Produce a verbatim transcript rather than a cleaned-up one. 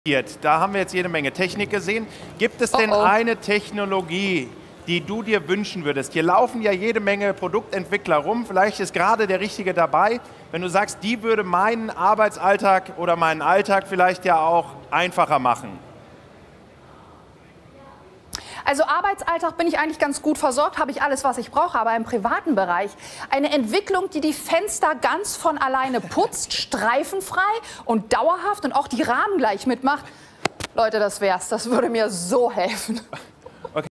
Da haben wir jetzt jede Menge Technik gesehen. Gibt es denn Oh oh. eine Technologie, die du dir wünschen würdest? Hier laufen ja jede Menge Produktentwickler rum. Vielleicht ist gerade der Richtige dabei. Wenn du sagst, die würde meinen Arbeitsalltag oder meinen Alltag vielleicht ja auch einfacher machen. Also Arbeitsalltag bin ich eigentlich ganz gut versorgt, habe ich alles, was ich brauche, aber im privaten Bereich eine Entwicklung, die die Fenster ganz von alleine putzt, streifenfrei und dauerhaft und auch die Rahmen gleich mitmacht. Leute, das wär's. Das würde mir so helfen.